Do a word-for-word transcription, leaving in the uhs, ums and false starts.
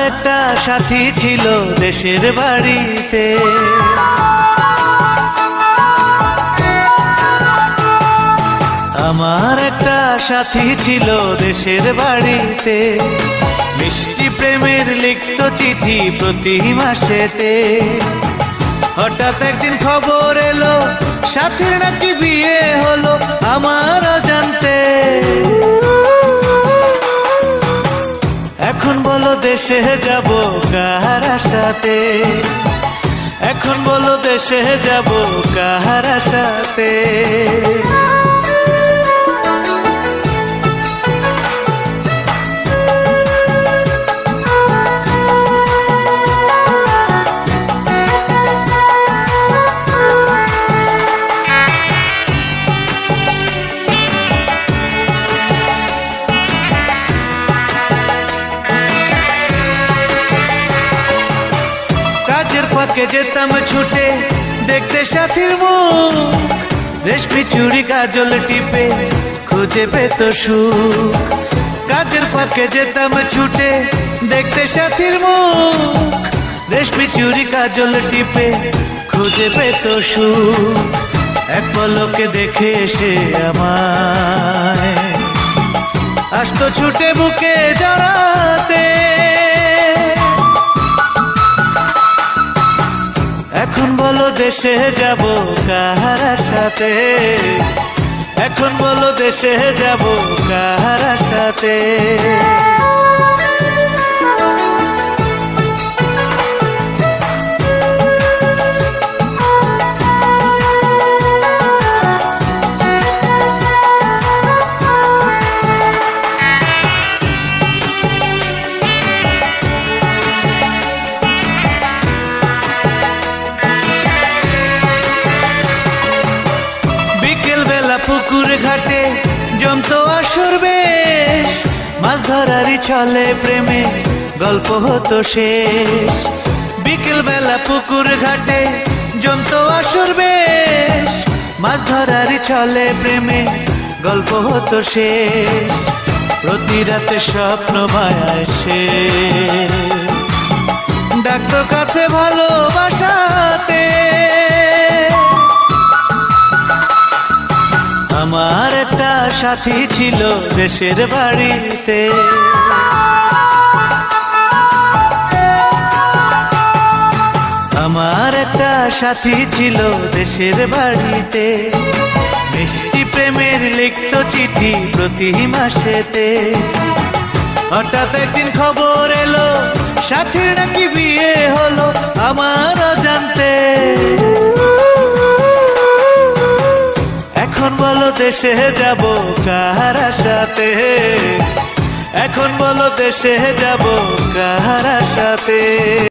একটা সাথী ছিল দেশের বাড়িতে, আমার একটা সাথী ছিল দেশের বাড়িতে, মিষ্টি প্রেমের লিখিত চিঠি প্রতি মাসেতে। হঠাৎ একদিন খবর এলো সাথীর নাকি বিয়ে হলো আমার অজান্তে। এখন বলো দেশে যাব কার আশাতে, এখন বলো দেশে যাব কার আশাতে। কাজের ফাঁকে যেতাম ছুটে দেখতে সাথীর মুখ, রেশমি চুড়ি কাজল টিপে খুঁজে পেত সুখ। কাজের ফাঁকে যেতাম ছুটে দেখতে সাথীর মুখ, রেশমি চুড়ি কাজল টিপে খুঁজে পেত সুখ। এক পলকে দেখে এসে আমায় আসতো ছুটে বুকে জড়াতে। এখন বলো দেশে যাব কার আশাতে, এখন বলো দেশে যাব কার আশাতে। পুকুর ঘাটে জমতো আসর বেশ, মাছ ধরারই ছলে প্রেমে গল্প হতো শেষ। বিকেল বেলা পুকুর ঘাটে জমতো আসর বেশ, মাছ ধরারই ছলে প্রেমে গল্প হতো শেষ। প্রতি রাতে স্বপ্ন মায়ায় সে ডাকতো কাছে ভালোবাসাতে। আমার একটা সাথী ছিল দেশের বাড়িতে, আমার একটা সাথী ছিল দেশের বাড়িতে, মিষ্টি প্রেমের লিখিত চিঠি প্রতি মাসেতে। হঠাৎ একদিন খবর এলো সাথীর নাকি বিয়ে হলো আমার অজান্তে। এখন বলো দেশে যাব কার আশাতে, এখন বলো দেশে যাব কার আশাতে।